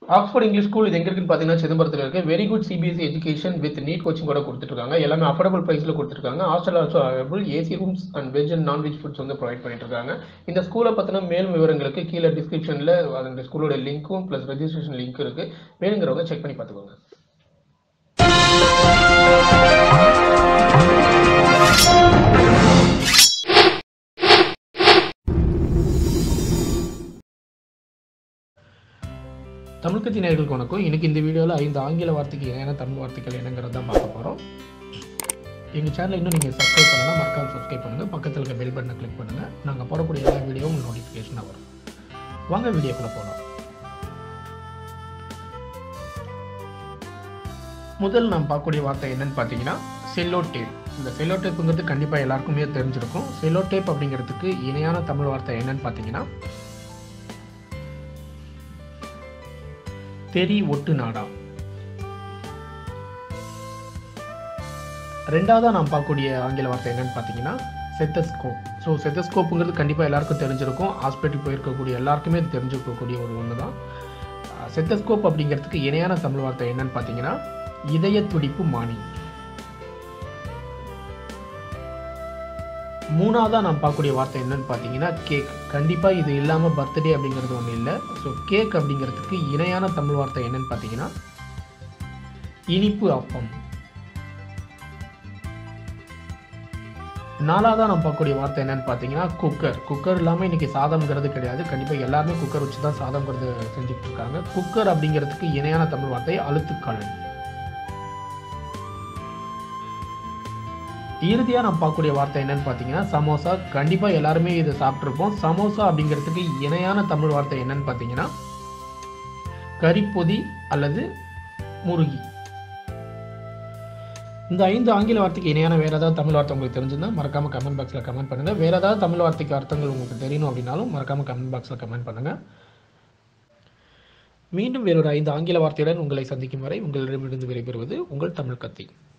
Oxford English school இது எங்க இருக்குன்னு பார்த்தீங்கன்னா சிதம்பரத்தில் இருக்கு. Very good CBSE education with NEET coaching கூட கொடுத்துருக்காங்க. எல்லாமே அஃபோர்டபுள் ப்ரைஸில் கொடுத்துருக்காங்க. Hostel also available. AC rooms and veg and non veg foods வந்து ப்ரொவைட் பண்ணிட்டு இருக்காங்க. இந்த ஸ்கூலை பற்றின மேலும் விவரங்களுக்கு கீழே டிஸ்கிரிப்ஷனில் அந்த ஸ்கூலோட லிங்க்கும் ப்ளஸ் ரெஜிஸ்ட்ரேஷன் லிங்க் இருக்கு. வேணுங்கிறவங்க செக் பண்ணி பார்த்துக்கோங்க. தமிழ் கட்சி நேயர்களுக்கு வணக்கம். இன்னைக்கு இந்த வீடியோவில் 5 ஆங்கில வார்த்தைக்கு இணையான தமிழ் வார்த்தைகள் என்னங்கிறத தான் பார்க்க போகிறோம். எங்கள் சேனலை இன்னும் நீங்கள் சப்ஸ்கிரைப் பண்ணலாம், மறக்காம சப்ஸ்கிரைப் பண்ணுங்கள். பக்கத்தில் இருக்க பெல் பட்டனை கிளிக் பண்ணுங்கள். நாங்கள் போடக்கூடிய எல்லா வீடியோவும் உங்களுக்கு நோட்டிஃபிகேஷனாக வரும். வாங்க வீடியோக்குள்ளே போகலாம். முதல் நாம் பார்க்கக்கூடிய வார்த்தை என்னன்னு பார்த்தீங்கன்னா செல்லோ டேப். இந்த செல்லோ டேப்புங்கிறது கண்டிப்பாக எல்லாருக்குமே தெரிஞ்சிருக்கும். செல்லோ டேப் அப்படிங்கிறதுக்கு இணையான தமிழ் வார்த்தை என்னன்னு பார்த்தீங்கன்னா தெரி ஒட்டு நாடா. ரெண்டாவதா நாம் பார்க்கக்கூடிய ஆங்கில வார்த்தை என்னன்னு பார்த்தீங்கன்னா செத்தஸ்கோப். ஸோ செத்தஸ்கோப்புங்கிறது கண்டிப்பாக எல்லாருக்கும் தெரிஞ்சிருக்கும். ஹாஸ்பிட்டல் போயிருக்கக்கூடிய எல்லாருக்குமே இது தெரிஞ்சிருக்கக்கூடிய ஒரு ஒன்று தான். செத்தஸ்கோப் அப்படிங்கிறதுக்கு இணையான தமிழ் வார்த்தை என்னன்னு பார்த்தீங்கன்னா இதய துடிப்பு மானி. மூணாவதா நாம் பார்க்கக்கூடிய வார்த்தை என்னன்னு பார்த்தீங்கன்னா கேக். கண்டிப்பாக இது இல்லாமல் பர்த்டே அப்படிங்கிறது ஒன்றும் இல்லை. ஸோ கேக் அப்படிங்கிறதுக்கு இணையான தமிழ் வார்த்தை என்னன்னு பார்த்தீங்கன்னா இனிப்பு அப்பம். நாலாவதா நாம் பார்க்கக்கூடிய வார்த்தை என்னன்னு பார்த்தீங்கன்னா குக்கர். குக்கர் இல்லாமல் இன்னைக்கு சாதம்ங்கிறது கிடையாது. கண்டிப்பாக எல்லாருமே குக்கர் வச்சு தான் சாதம்ங்கிறது செஞ்சுட்டு இருக்காங்க. குக்கர் அப்படிங்கிறதுக்கு இணையான தமிழ் வார்த்தை அழுத்துக்கால். இறுதியாக நம்ம பார்க்கக்கூடிய வார்த்தை என்னன்னு பார்த்தீங்கன்னா சமோசா. கண்டிப்பாக எல்லாருமே இதை சாப்பிட்ருப்போம். சமோசா அப்படிங்கிறதுக்கு இணையான தமிழ் வார்த்தை என்னன்னு பார்த்தீங்கன்னா கறிப்பொதி அல்லது முருகி. இந்த 5 ஆங்கில வார்த்தைக்கு இணையான வேறு ஏதாவது தமிழ் வார்த்தை உங்களுக்கு தெரிஞ்சிருந்தா மறக்காமல் கமெண்ட் பாக்ஸில் கமெண்ட் பண்ணுங்கள். வேறு ஏதாவது தமிழ் வார்த்தைக்கு அர்த்தங்கள் உங்களுக்கு தெரியணும் அப்படின்னாலும் மறக்காமல் கமெண்ட் பாக்ஸில் கமெண்ட் பண்ணுங்கள். மீண்டும் வேறொரு 5 ஆங்கில வார்த்தையுடன் உங்களை சந்திக்கும் வரை உங்களிடமிருந்து விடைபெறுவது உங்கள் தமிழ் கத்தி.